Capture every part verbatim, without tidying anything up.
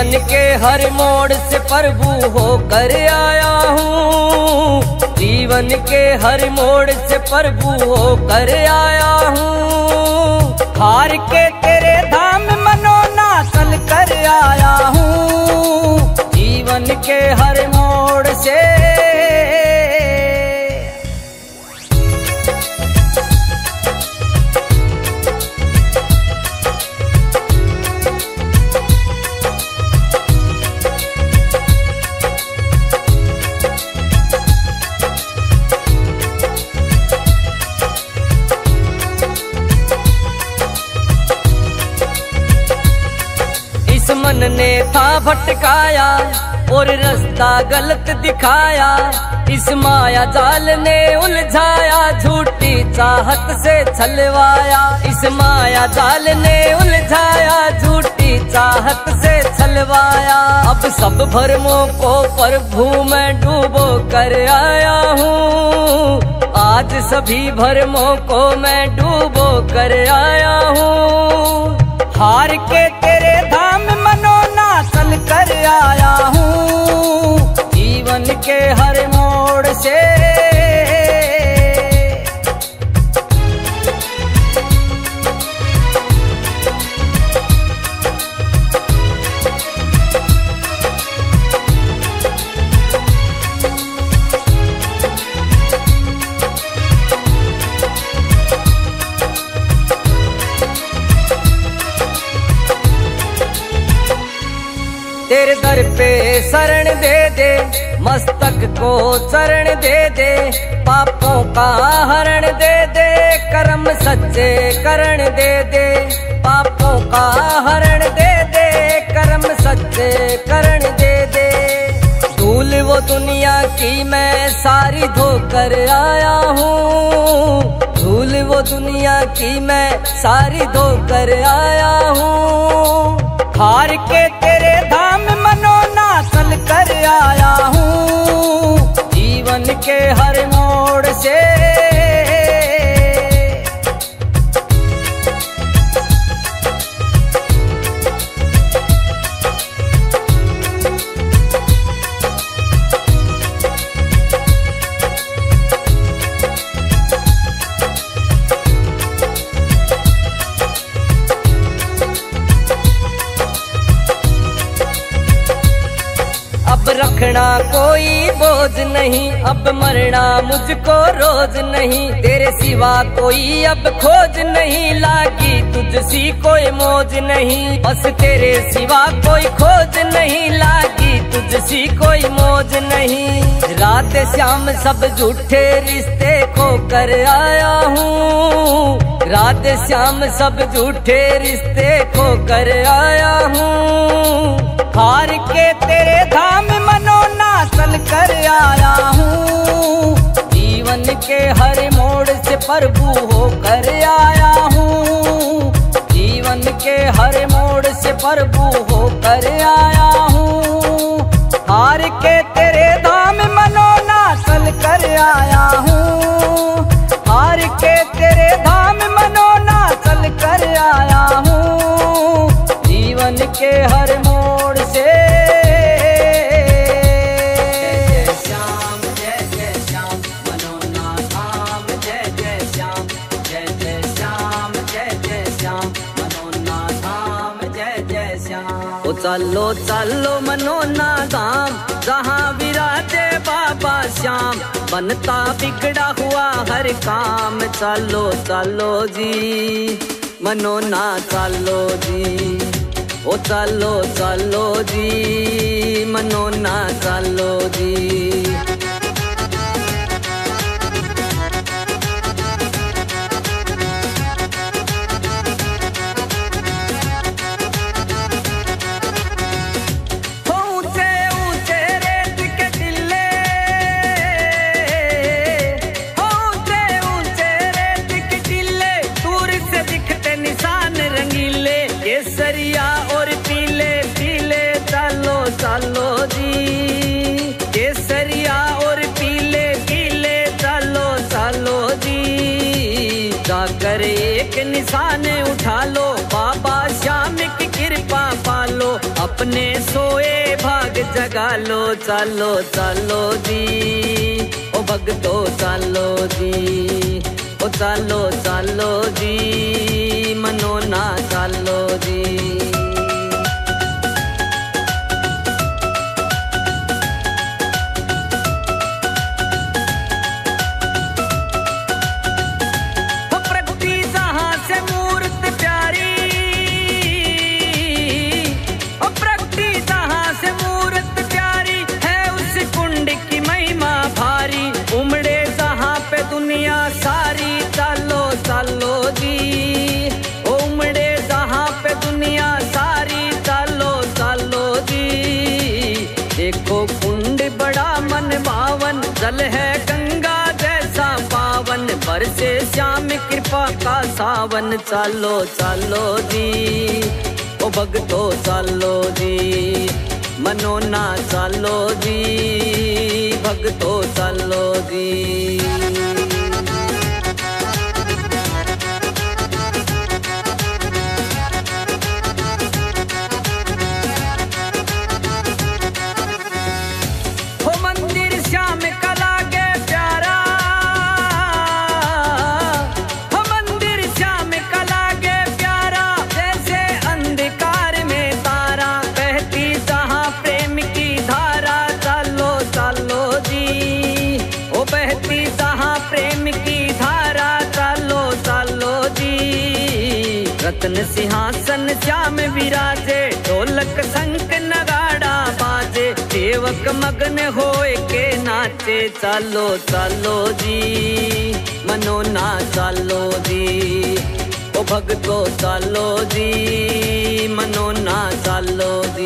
जीवन के हर मोड़ से प्रभु होकर आया हूँ। जीवन के हर मोड़ से प्रभु होकर आया हूँ। हार के तेरे धाम मनोनाशन कर आया हूँ। जीवन के हर मोड़ से मन ने था भटकाया और रास्ता गलत दिखाया। इस माया जाल ने उलझाया, झूठी चाहत से छलवाया। इस माया जाल ने उलझाया, झूठी चाहत से छलवाया। अब सब भरमों को प्रभु में डूबो कर आया हूँ। आज सभी भरमों को मैं डूबो कर आया हूँ। हार के तेरे धाम मनोनाशन कर आया हूँ। जीवन के हर मोड़ से तेरे दर पे शरण दे दे, मस्तक को चरण दे दे। पापों का हरण दे दे, कर्म सच्चे करण दे दे। पापों का हरण दे दे, कर्म सच्चे करण दे दे। धूल वो दुनिया की मैं सारी धोकर आया हूँ। धूल वो दुनिया की मैं सारी धोकर आया हूँ। हार के तेरे धाम मनोनाशन कर आया हूँ। जीवन के हर मोड़ से अब रखना कोई बोझ नहीं, अब मरना मुझको रोज नहीं। तेरे सिवा कोई अब खोज नहीं, लागी तुझसी कोई मौज नहीं। बस तेरे सिवा कोई खोज नहीं, लागी तुझसी कोई मौज नहीं। रात शाम सब झूठे रिश्ते खो कर आया हूँ। रात शाम सब झूठे रिश्ते खो कर आया हूँ। हार के तेरे धाम मनोनाशन कर आया हूँ। जीवन के हर मोड़ से प्रभु होकर आया हूँ। जीवन के हर मोड़ से प्रभु होकर आया हूँ। हार के तेरे धाम मनोनाशन कर आया हूँ। हार के तेरे धाम मनोनाशन कर आया हूँ। जीवन के हर मोड़ से चलो चलो मनोना धाम, जहाँ विराजे बाबा श्याम। बनता बिगड़ा हुआ हर काम। चलो चलो जी मनोना चलो जी। ओ चलो चलो जी मनोना चलो जी। केसरिया और पीले पीले चलो चलो जी। अपने सोए भाग जगा लो, चालो चालो जी ओ भगतो चालो जी, ओ चालो चालो जी मनो ना चालो जी। दुनिया सारी चालो चालो जी, उमड़े जहाँ पे दुनिया सारी चालो चालो जी। देखो कुंड बड़ा मन भावन, जल है गंगा जैसा पावन, बरसे श्याम कृपा का सावन। चालो चालो जी ओ भगतो चालो जी, मनो ना चालो जी भगतो चालो जी। रत्न सिंहासन श्याम विराजे, ढोलक शंख नगाड़ा बाजे, सेवक मगन होए के नाचे। चालो चालो जी मनो ना चालो जी, ओ भगतो चालो जी मनो ना चालो जी।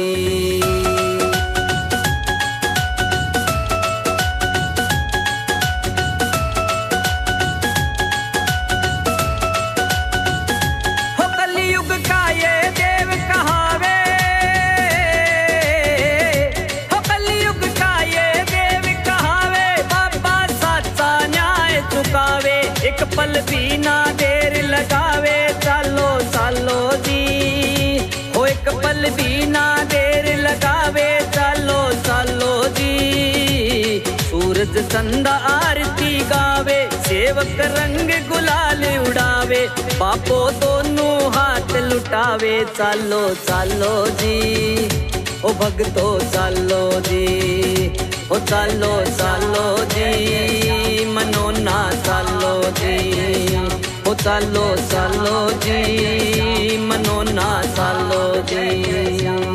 एक पल भी ना देर लगावे, चालो चालो जी हो एक पल भी ना देर लगावे, चालो चालो जी। सूरज चंदा आरती गावे, सेवक रंग गुलाल उड़ावे, बापो दोनों हाथ लुटावे। चालो चालो जी ओ भगतो चालो जी, ओ चालो चालो जी मनो ना चालो जी, ओ चालो चालो जी मनो ना चालो जी।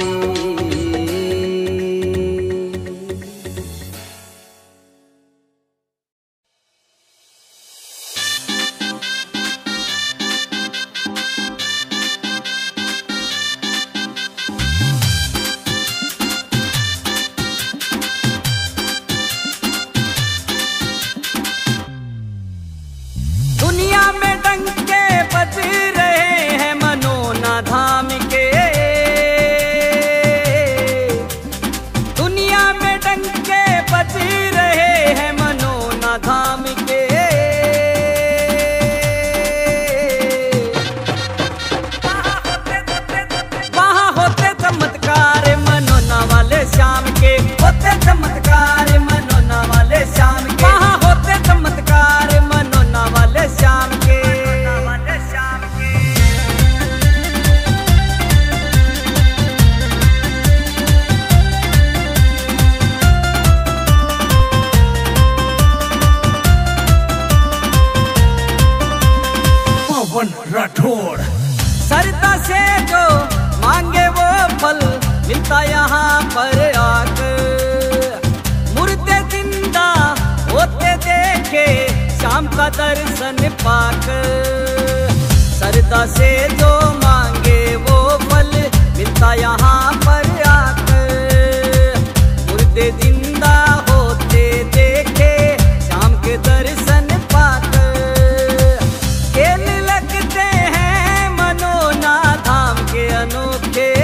राठौड़ सरता से जो मांगे वो फल मिलता यहाँ पर आकर, मुर्दे जिंदा होते देखे शाम का दर्शन पाकर। सरता से जो मांगे वो फल मिलता यहाँ पर आकर, मुर्दे जिंदा होते देखे शाम के दर्शन पाकर। अनोखे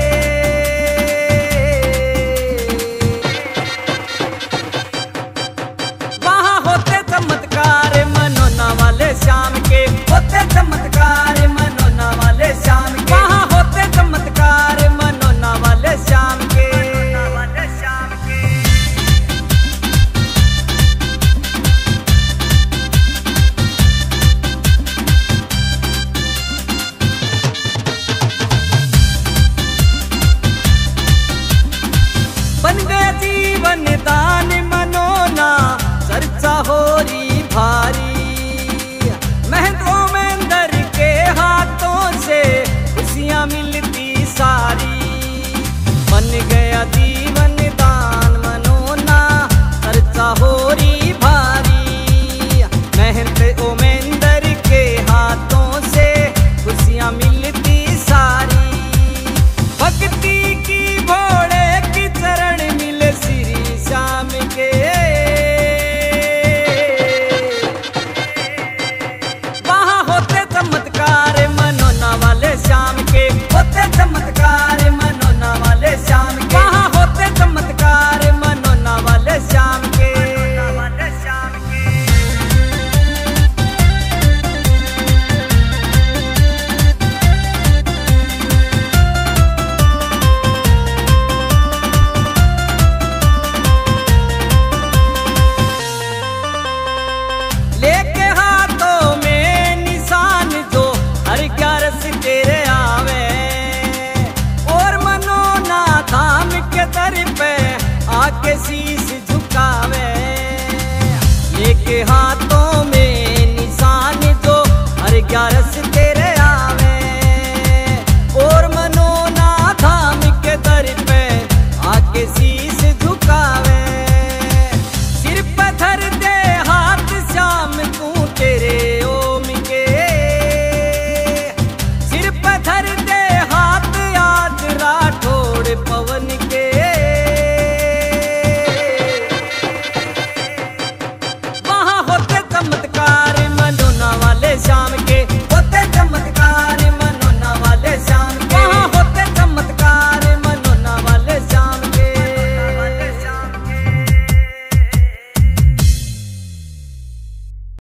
वहाँ होते चमत्कार मनोना वाले शाम के, होते चमत्कार मनोना वाले शाम के, वहाँ होते चमत्कार मनोना वाले शाम जीवन दान मनोना चर्चा हो रही भारी। महेंद्रो महेंद्र के हाथों से खुशियां मिलती सारी, बन गया जीवन